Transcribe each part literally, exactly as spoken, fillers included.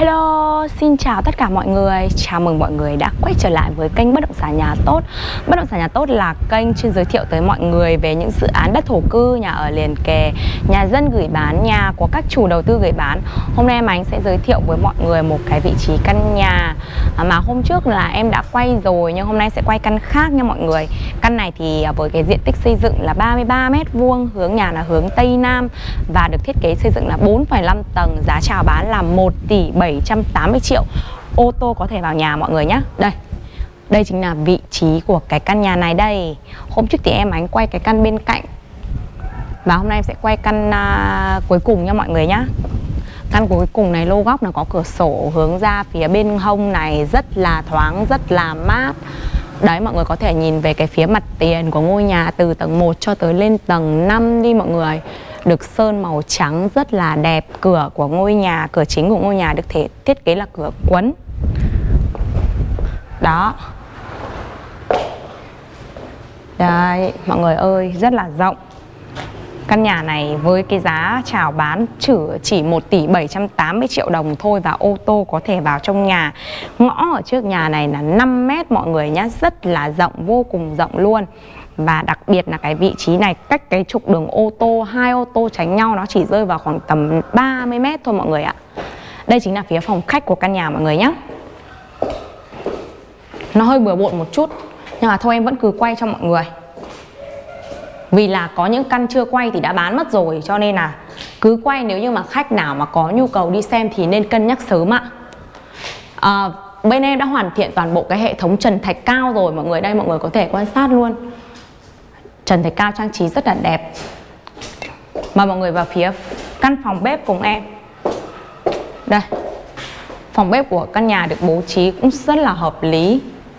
Hello, xin chào tất cả mọi người. Chào mừng mọi người đã quay trở lại với kênh Bất động sản nhà tốt. Bất động sản nhà tốt là kênh chuyên giới thiệu tới mọi người về những dự án đất thổ cư, nhà ở liền kề, nhà dân gửi bán, nhà của các chủ đầu tư gửi bán. Hôm nay em Ánh sẽ giới thiệu với mọi người một cái vị trí căn nhà mà hôm trước là em đã quay rồi, nhưng hôm nay sẽ quay căn khác nha mọi người. Căn này thì với cái diện tích xây dựng là ba mươi ba mét vuông, hướng nhà là hướng Tây Nam và được thiết kế xây dựng là bốn phẩy năm tầng, giá chào bán là một tỷ bảy trăm tám mươi triệu. Ô tô có thể vào nhà mọi người nhé. Đây, đây chính là vị trí của cái căn nhà này đây. Hôm trước thì em Ánh quay cái căn bên cạnh, và hôm nay em sẽ quay căn uh, cuối cùng nha mọi người nhé. Căn cuối cùng này lô góc là có cửa sổ hướng ra phía bên hông này, rất là thoáng, rất là mát. Đấy, mọi người có thể nhìn về cái phía mặt tiền của ngôi nhà từ tầng một cho tới lên tầng năm đi mọi người. Được sơn màu trắng rất là đẹp. Cửa của ngôi nhà, cửa chính của ngôi nhà được thể thiết kế là cửa quấn. Đó. Đấy, mọi người ơi, rất là rộng. Căn nhà này với cái giá chào bán chỉ một tỷ bảy trăm tám mươi triệu đồng thôi, và ô tô có thể vào trong nhà. Ngõ ở trước nhà này là năm mét mọi người nhé, rất là rộng, vô cùng rộng luôn. Và đặc biệt là cái vị trí này cách cái trục đường ô tô, hai ô tô tránh nhau nó chỉ rơi vào khoảng tầm ba mươi mét thôi mọi người ạ. Đây chính là phía phòng khách của căn nhà mọi người nhé. Nó hơi bừa bộn một chút, nhưng mà thôi em vẫn cứ quay cho mọi người. Vì là có những căn chưa quay thì đã bán mất rồi, cho nên là cứ quay, nếu như mà khách nào mà có nhu cầu đi xem thì nên cân nhắc sớm ạ. à, Bên em đã hoàn thiện toàn bộ cái hệ thống trần thạch cao rồi mọi người. Đây mọi người có thể quan sát luôn. Trần thạch cao trang trí rất là đẹp. Mà mọi người vào phía căn phòng bếp cùng em. Đây, phòng bếp của căn nhà được bố trí cũng rất là hợp lý.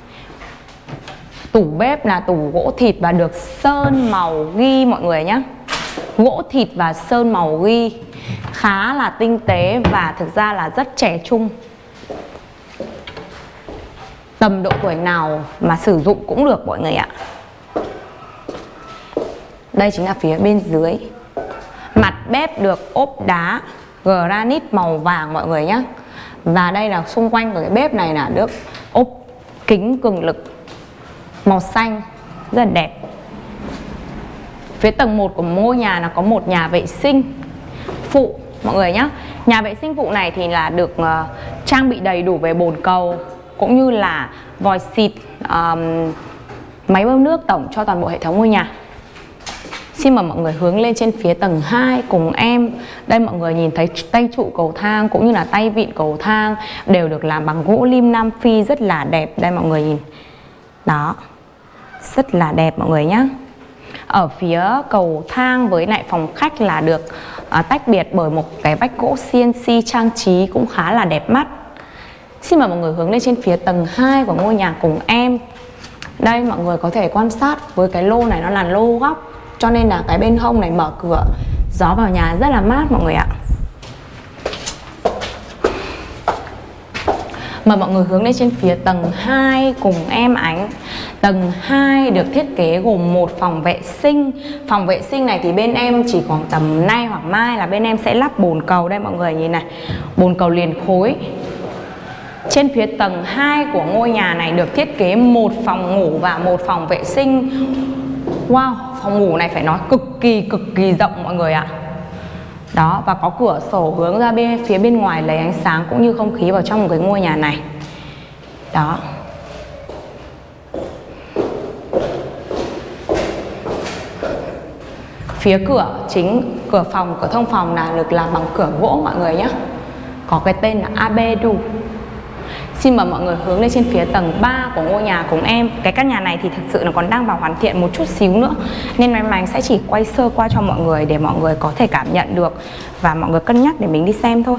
Tủ bếp là tủ gỗ thịt và được sơn màu ghi mọi người nhé. Gỗ thịt và sơn màu ghi, khá là tinh tế và thực ra là rất trẻ trung. Tầm độ tuổi nào mà sử dụng cũng được mọi người ạ. Đây chính là phía bên dưới. Mặt bếp được ốp đá granite màu vàng mọi người nhé. Và đây là xung quanh của cái bếp này là được ốp kính cường lực màu xanh, rất là đẹp. Phía tầng một của ngôi nhà là có một nhà vệ sinh phụ mọi người nhé. Nhà vệ sinh phụ này thì là được uh, trang bị đầy đủ về bồn cầu cũng như là vòi xịt, um, máy bơm nước tổng cho toàn bộ hệ thống ngôi nhà. Xin mời mọi người hướng lên trên phía tầng hai cùng em. Đây mọi người nhìn thấy tay trụ cầu thang cũng như là tay vịn cầu thang đều được làm bằng gỗ lim Nam Phi, rất là đẹp. Đây mọi người nhìn. Đó, rất là đẹp mọi người nhé. Ở phía cầu thang với lại phòng khách là được uh, tách biệt bởi một cái vách gỗ xê en xê trang trí cũng khá là đẹp mắt. Xin mời mọi người hướng lên trên phía tầng hai của ngôi nhà cùng em. Đây mọi người có thể quan sát với cái lô này nó là lô góc, cho nên là cái bên hông này mở cửa, gió vào nhà rất là mát mọi người ạ. Mời mọi người hướng lên trên phía tầng hai cùng em Ánh. Tầng hai được thiết kế gồm một phòng vệ sinh. Phòng vệ sinh này thì bên em chỉ khoảng tầm nay hoặc mai là bên em sẽ lắp bồn cầu. Đây mọi người nhìn này, bồn cầu liền khối. Trên phía tầng hai của ngôi nhà này được thiết kế một phòng ngủ và một phòng vệ sinh. Wow, phòng ngủ này phải nói cực kỳ cực kỳ rộng mọi người ạ. Đó, và có cửa sổ hướng ra bên phía bên ngoài lấy ánh sáng cũng như không khí vào trong một cái ngôi nhà này. Đó. Phía cửa chính, cửa phòng, cửa thông phòng là được làm bằng cửa gỗ mọi người nhé. Có cái tên là Abedu. Xin mời mọi người hướng lên trên phía tầng ba của ngôi nhà cùng em. Cái căn nhà này thì thực sự nó còn đang vào hoàn thiện một chút xíu nữa, nên em Ánh sẽ chỉ quay sơ qua cho mọi người để mọi người có thể cảm nhận được và mọi người cân nhắc để mình đi xem thôi.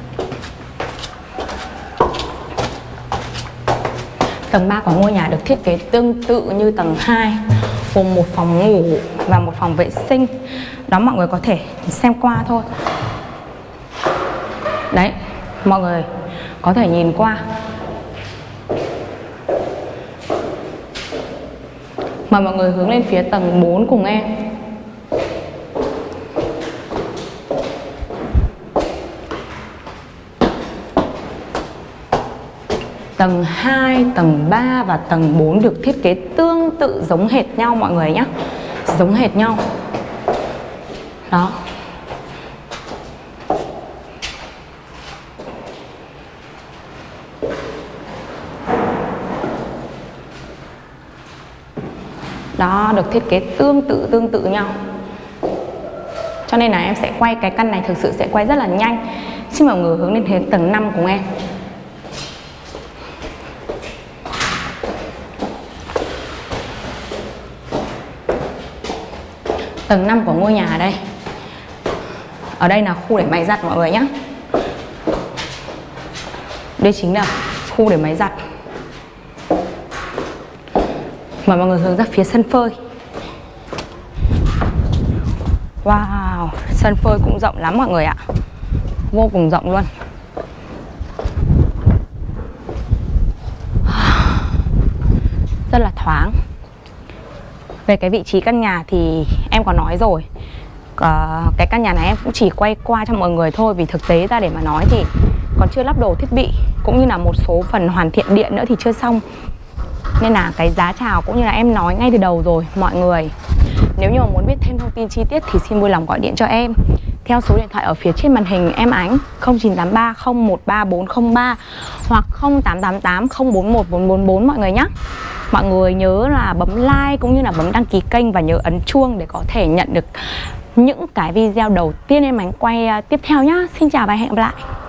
Tầng ba của ngôi nhà được thiết kế tương tự như tầng hai, gồm một phòng ngủ và một phòng vệ sinh. Đó, mọi người có thể xem qua thôi. Đấy, mọi người có thể nhìn qua. Mời mọi người hướng lên phía tầng bốn cùng em. Tầng hai, tầng ba và tầng bốn được thiết kế tương tự giống hệt nhau mọi người nhé. Giống hệt nhau. Đó. Đó, được thiết kế tương tự tương tự nhau. Cho nên là em sẽ quay cái căn này thực sự sẽ quay rất là nhanh. Xin mọi người hướng lên tầng năm cùng em. Tầng năm của ngôi nhà đây. Ở đây là khu để máy giặt mọi người nhé. Đây chính là khu để máy giặt. Mời mọi người hướng ra phía sân phơi. Wow, sân phơi cũng rộng lắm mọi người ạ. Vô cùng rộng luôn. Rất là thoáng. Về cái vị trí căn nhà thì em có nói rồi, cái căn nhà này em cũng chỉ quay qua cho mọi người thôi. Vì thực tế ra để mà nói thì còn chưa lắp đồ thiết bị, cũng như là một số phần hoàn thiện điện nữa thì chưa xong. Nên là cái giá chào cũng như là em nói ngay từ đầu rồi mọi người. Nếu như mà muốn biết thêm thông tin chi tiết thì xin vui lòng gọi điện cho em theo số điện thoại ở phía trên màn hình em Ánh, không chín tám ba không một ba bốn không ba hoặc không tám tám tám không bốn một bốn bốn bốn mọi người nhé. Mọi người nhớ là bấm like cũng như là bấm đăng ký kênh và nhớ ấn chuông để có thể nhận được những cái video đầu tiên em Ánh quay tiếp theo nhá. Xin chào và hẹn gặp lại.